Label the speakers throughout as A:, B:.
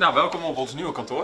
A: Nou, welkom op ons nieuwe kantoor.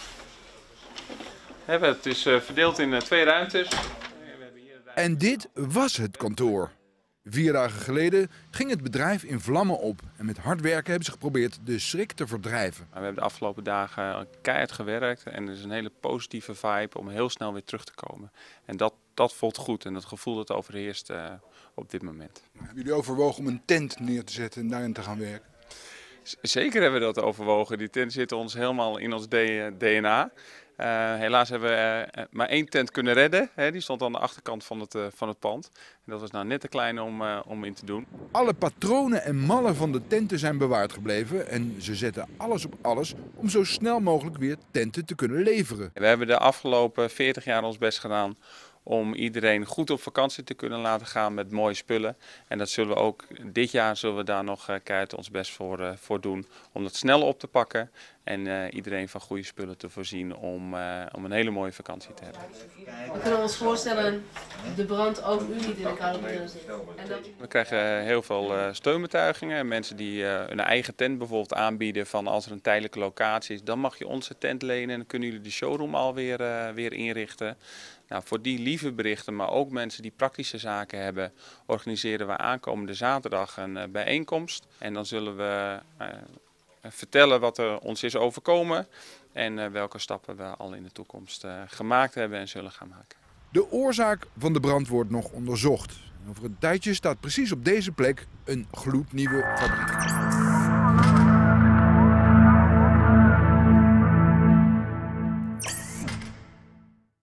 A: Het is verdeeld in 2 ruimtes.
B: En dit was het kantoor. 4 dagen geleden ging het bedrijf in vlammen op. En met hard werken hebben ze geprobeerd de schrik te verdrijven.
A: We hebben de afgelopen dagen keihard gewerkt en er is een hele positieve vibe om heel snel weer terug te komen. En dat voelt goed en dat gevoel dat overheerst op dit moment.
C: Hebben jullie overwogen om een tent neer te zetten en daarin te gaan werken?
A: Zeker hebben we dat overwogen. Die tent zit ons helemaal in ons DNA. Helaas hebben we maar 1 tent kunnen redden. Die stond aan de achterkant van het pand. En dat was nou net te klein om in te doen.
B: Alle patronen en mallen van de tenten zijn bewaard gebleven. En ze zetten alles op alles om zo snel mogelijk weer tenten te kunnen leveren.
A: We hebben de afgelopen 40 jaar ons best gedaan om iedereen goed op vakantie te kunnen laten gaan met mooie spullen. En dat zullen we ook dit jaar daar nog keihard ons best voor doen. Om dat snel op te pakken en iedereen van goede spullen te voorzien om een hele mooie vakantie te hebben.
D: We kunnen ons voorstellen de brand ook u niet in de koude bril zit.
A: We krijgen heel veel steunbetuigingen. Mensen die hun eigen tent bijvoorbeeld aanbieden van als er een tijdelijke locatie is, dan mag je onze tent lenen en dan kunnen jullie de showroom alweer weer inrichten. Nou, voor die lieve berichten, maar ook mensen die praktische zaken hebben, organiseren we aankomende zaterdag een bijeenkomst. En dan zullen we vertellen wat er ons is overkomen en welke stappen we al in de toekomst gemaakt hebben en zullen gaan maken.
B: De oorzaak van de brand wordt nog onderzocht. Over een tijdje staat precies op deze plek een gloednieuwe fabriek.